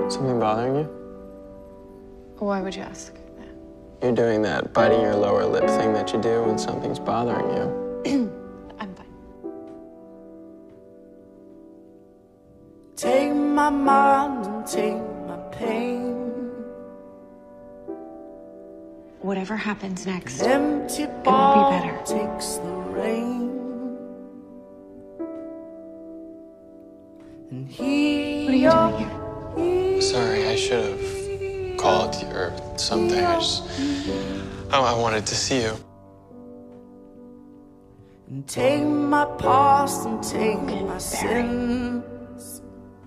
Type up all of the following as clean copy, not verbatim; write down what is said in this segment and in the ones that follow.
Something bothering you? Why would you ask? You're doing that biting your lower lip thing that you do when something's bothering you. I'm fine. Take my mind and take my pain. Whatever happens next, Empty it will ball be better. takes the rain. And What are you doing here? Sorry, I should have called you or something. I wanted to see you. And take my past and take my sins.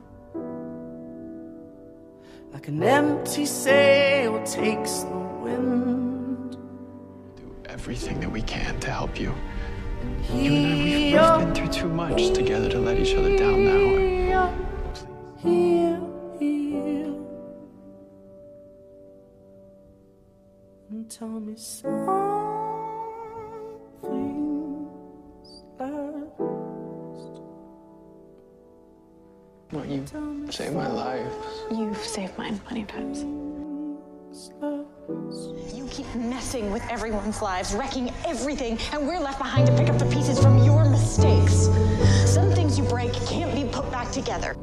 Like an empty sail takes the wind. Do everything that we can to help you. You and I, we've been through too much together to let each other down now. Heal, heal, and tell me something's last. Well, you saved my life. You've saved mine plenty of times. You keep messing with everyone's lives, wrecking everything, and we're left behind to pick up the pieces from your mistakes. Some things you break can't be put back together.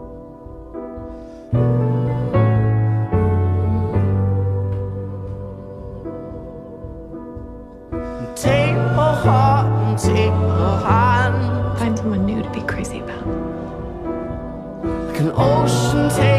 Take her heart and take her hand. Find someone new to be crazy about. Like an ocean takes